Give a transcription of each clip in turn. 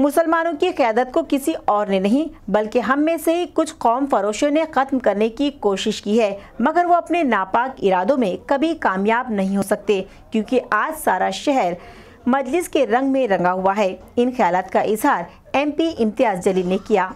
मुसलमानों की क़यादत को किसी और ने नहीं बल्कि हम में से ही कुछ कौम फरोशों ने ख़त्म करने की कोशिश की है, मगर वो अपने नापाक इरादों में कभी कामयाब नहीं हो सकते, क्योंकि आज सारा शहर मजलिस के रंग में रंगा हुआ है। इन ख्यालात का इजहार MP इम्तियाज़ जलील ने किया।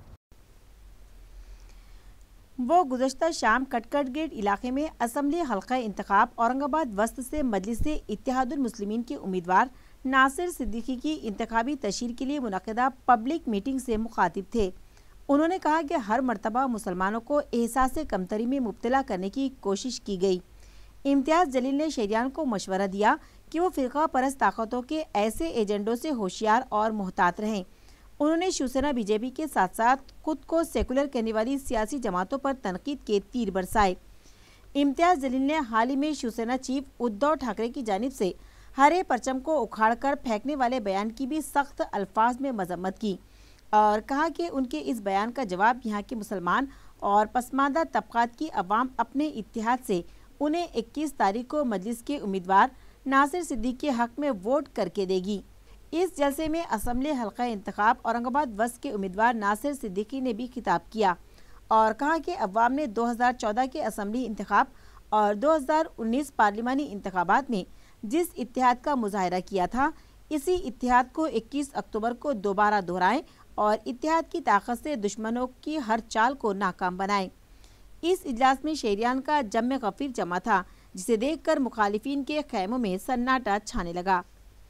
वो गुज़श्ता शाम कटकट गेट इलाके में असम्बली हल्का इंतखाब औरंगाबाद वस्त से मजलिस इत्तेहादुल मुस्लिमीन के उम्मीदवार नासिर सिद्दीकी की इंतखाबी तशहीर के लिए मुनक़दा पब्लिक मीटिंग से मुखातिब थे। उन्होंने कहा कि हर मरतबा मुसलमानों को एहसास कमतरी में मुब्तला करने की कोशिश की गई। इम्तियाज़ जलील ने शहरियान को मशवरा दिया कि वो फ़िरका परस्त ताकतों के ऐसे एजेंडों से होशियार और मोहतात रहें। उन्होंने शिवसेना BJP के साथ साथ खुद को सेकुलर कहने वाली सियासी जमातों पर तनकीद के तीर बरसाए। इम्तियाज़ जलील ने हाल ही में शिवसेना चीफ उद्धव ठाकरे की जानिब से हरे परचम को उखाड़कर फेंकने वाले बयान की भी सख्त अल्फाज में मजम्मत की और कहा कि उनके इस बयान का जवाब यहाँ के मुसलमान और पसमानदा तबकात की अवाम अपने इत्तेहाद से उन्हें 21 तारीख को मजलिस के उम्मीदवार नासिर सिद्दीकी के हक में वोट करके देगी। इस जलसे में असम्बली हल्का इंतखाब औरंगाबाद वस्त के उम्मीदवार नासिर सिद्दीकी ने भी खिताब किया और कहा कि अवाम ने 2014 के असम्बली इंतखाब और 2019 पार्लिमानी इंतखाबात में जिस इत्तेहाद का मुजाहरा किया था, इसी इत्तेहाद को 21 अक्टूबर को दोबारा दोहराएं और इत्तेहाद की ताकत से दुश्मनों की हर चाल को नाकाम बनाएं। इस इजलास में शहरियान का जम गफीर जमा था, जिसे देखकर मुखालिफिन के खैमों में सन्नाटा छाने लगा।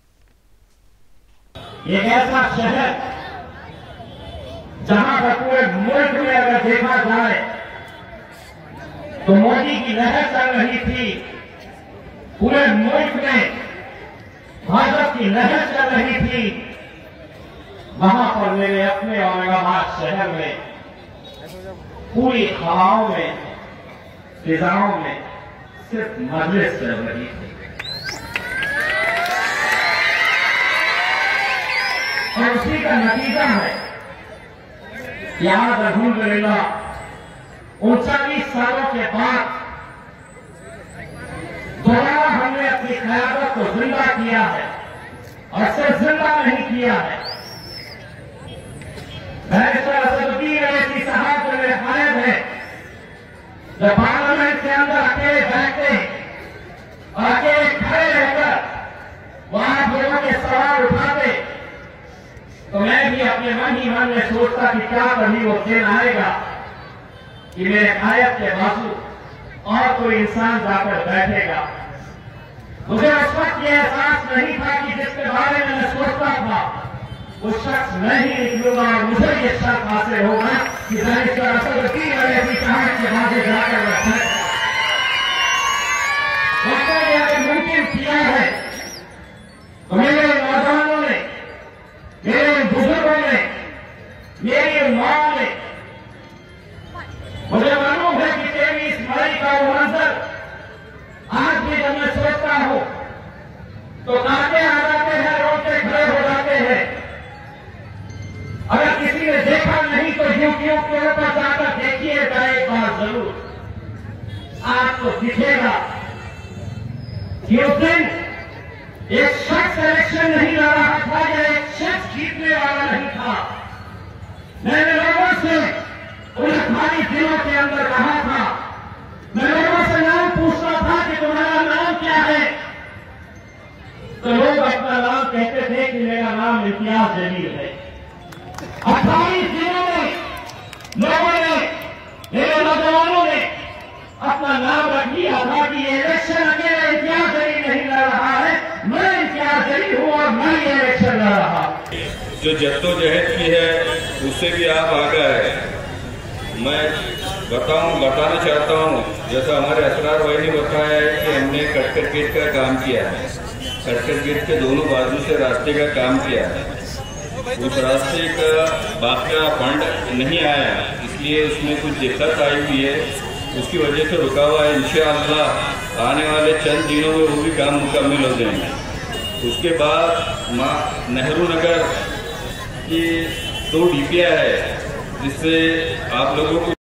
एक ऐसा शहर जहां पर पूरे मुल्क में अगर देखा जाए तो मोदी की लहर चल रही थी, पूरे मुल्क में भाजपा की लहर चल रही थी, वहां पर मेरे अपने औरंगाबाद शहर में पूरी हवाओं में फिजाओं में सिर्फ मजलिस चल रही थी। और उसी का नतीजा है कि आज अल्हम्दुलिल्लाह 39 सालों के बाद दोबारा हमने अपनी क़यादत को जिंदा किया है और सिर्फ जिंदा नहीं किया है। बैरिस्टर असदुद्दीन अवैसी साहब जो मेरे कायद है, जब पार्लियामेंट के अंदर अकेले बैठते और अकेले खड़े रहकर वहां लोगों के सवाल उठाते, तो मैं भी अपने मन ही मन में सोचता कि क्या कभी वो दिन आएगा कि मेरे कायद के बाजू और कोई इंसान जाकर बैठेगा। मुझे उस वक्त ये एहसास नहीं था कि जिसके बारे में मैं सोचता था वो शख्स मैं ही निकलूंगा और मुझे ये शक हासिल होगा कि बैरिस्टर असदुद्दीन अवैसी साहब के बाजू जाकर बैठा। अगर मुमकिन किया है तो मेरे नौजवानों ने, मेरे बुजुर्गों ने, मेरी मां ने, मुझे मालूम है कि 23 मई का वो मंजर आज भी जब मैं सोचता हूं तो कांटे आ जाते हैं, रोते खड़े हो जाते हैं। अगर किसी ने देखा नहीं तो यूट्यूब के ऊपर जाकर देखिएगा एक बार जरूर, आपको दिखेगा कि उस दिन एक शख्स इलेक्शन नहीं लड़ रहा था या एक शख्स जीतने वाला नहीं था। मैंने लोगों से उन खाली दिनों के अंदर कहा था, मैं लोगों से नाम पूछता था कि तुम्हारा नाम क्या है, तो लोग अपना नाम कहते थे कि मेरा नाम इम्तियाज़ जलील है। 28 दिनों में लोगों ने, मेरे नौजवानों ने अपना नाम रख दिया था कि ये इलेक्शन अकेले इम्तियाज़ जलील नहीं लड़ रहा है, मैं इम्तियाज़ जलील हूं और मैं ये इलेक्शन लड़ रहा। जो जद्दोजहद की है उससे भी आप आगे है। मैं बताना चाहता हूँ, जैसा हमारे असरार भाई ने बताया है कि हमने कटकट गेट का काम किया है, कटकट गेट के दोनों बाजू से रास्ते का काम किया है। उस रास्ते का बाकायदा फंड नहीं आया, इसलिए उसमें कुछ दिक्कत आई हुई है, उसकी वजह से रुका हुआ है। इंशाअल्लाह आने वाले चंद दिनों में वो भी काम मुकम्मल हो जाएंगे। उसके बाद नेहरू नगर की 2 DPI है, जिससे आप लोगों को